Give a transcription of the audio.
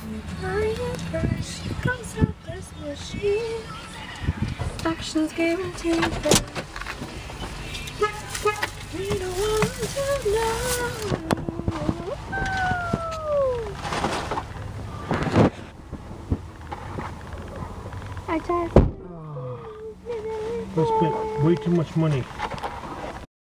Comes out this machine. Actions guaranteed. We don't want to know. I just I spent way too much money